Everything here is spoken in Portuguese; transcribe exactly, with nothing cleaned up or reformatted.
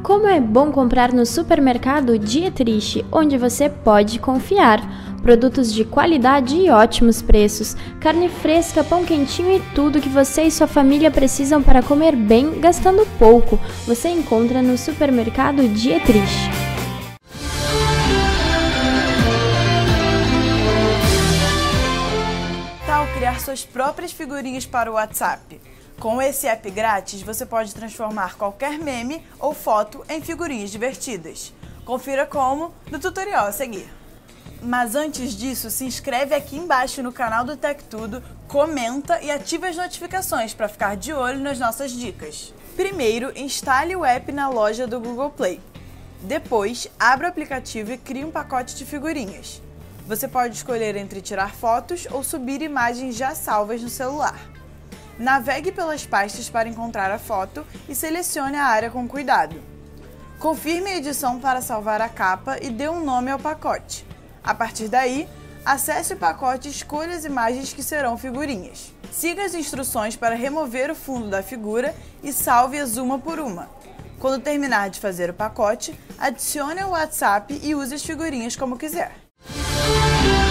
Como é bom comprar no supermercado Dietrich, onde você pode confiar. Produtos de qualidade e ótimos preços, carne fresca, pão quentinho e tudo que você e sua família precisam para comer bem, gastando pouco. Você encontra no supermercado Dietrich. Tal criar suas próprias figurinhas para o WhatsApp. Com esse app grátis, você pode transformar qualquer meme ou foto em figurinhas divertidas. Confira como no tutorial a seguir. Mas antes disso, se inscreve aqui embaixo no canal do Tech Tudo, comenta e ative as notificações para ficar de olho nas nossas dicas. Primeiro, instale o app na loja do Google Play. Depois, abra o aplicativo e crie um pacote de figurinhas. Você pode escolher entre tirar fotos ou subir imagens já salvas no celular. Navegue pelas pastas para encontrar a foto e selecione a área com cuidado. Confirme a edição para salvar a capa e dê um nome ao pacote. A partir daí, acesse o pacote e escolha as imagens que serão figurinhas. Siga as instruções para remover o fundo da figura e salve-as uma por uma. Quando terminar de fazer o pacote, adicione o WhatsApp e use as figurinhas como quiser.